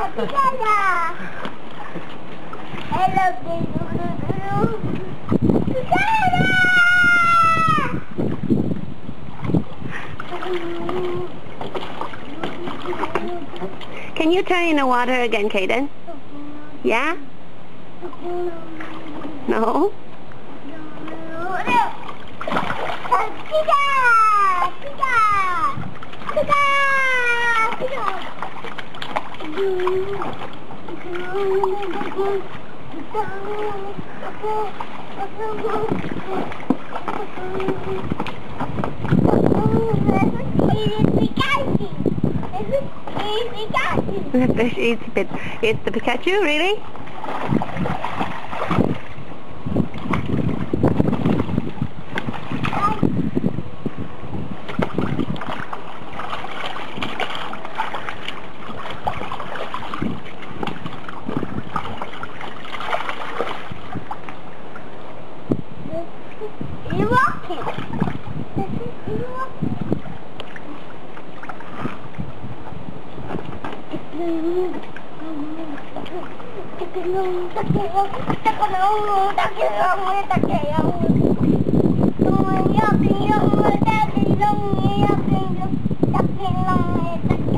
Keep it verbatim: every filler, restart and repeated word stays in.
Can you turn in the water again, Kaden? Yeah? No? The fish eats it. It's the Pikachu, really? You walking? Hãy subscribe cho kênh Ghiền Mì Gõ để không bỏ lỡ những video hấp dẫn.